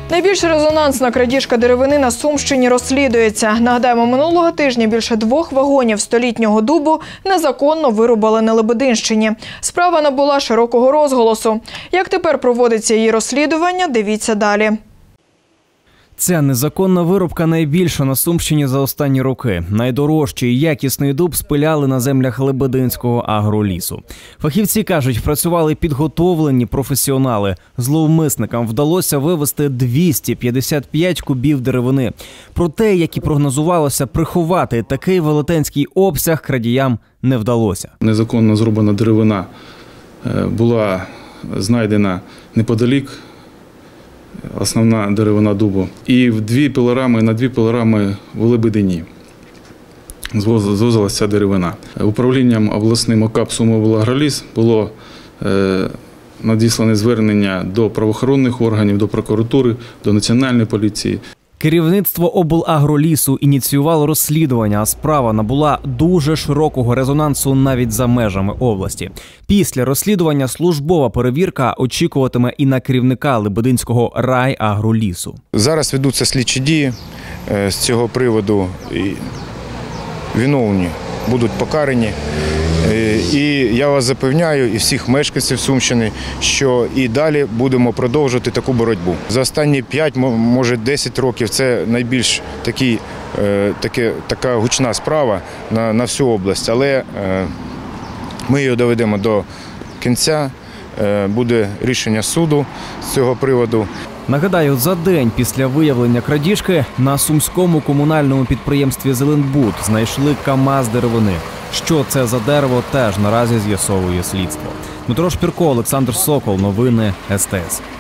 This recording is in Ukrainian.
Найбільш резонансна крадіжка деревини на Сумщині розслідується. Нагадаємо, минулого тижня більше 2 вагонів столітнього дубу незаконно вирубали на Лебединщині. Справа набула широкого розголосу. Як тепер проводиться її розслідування, дивіться далі. Ця незаконна вирубка найбільша на Сумщині за останні роки. Найдорожчий і якісний дуб спиляли на землях Лебединського агролісу. Фахівці кажуть, працювали підготовлені професіонали. Зловмисникам вдалося вивезти 255 кубів деревини. Проте, як і прогнозувалося, приховати такий велетенський обсяг крадіям не вдалося. Незаконно зроблена деревина була знайдена неподалік. Основна деревина дубу. І на 2 пилорами в Лебедині звозилася ця деревина. Управлінням обласним ОКАП «Сумиоблагроліс» було надіслане звернення до правоохоронних органів, до прокуратури, до Національної поліції. Керівництво облагролісу ініціювало розслідування, а справа набула дуже широкого резонансу навіть за межами області. Після розслідування службова перевірка очікуватиме і на керівника Лебединського райагролісу. Зараз ведуться слідчі дії з цього приводу. Виновні будуть покарані. І я вас запевняю, і всіх мешканців Сумщини, що і далі будемо продовжувати таку боротьбу. За останні 5, може 10 років це найбільш така гучна справа на всю область. Але ми її доведемо до кінця, буде рішення суду з цього приводу. Нагадаю, за день після виявлення крадіжки на сумському комунальному підприємстві «Зеленбуд» знайшли КАМАЗ деревини. Що це за дерево, теж наразі з'ясовує слідство. Дмитро Шпірко, Олександр Сокол. Новини СТС.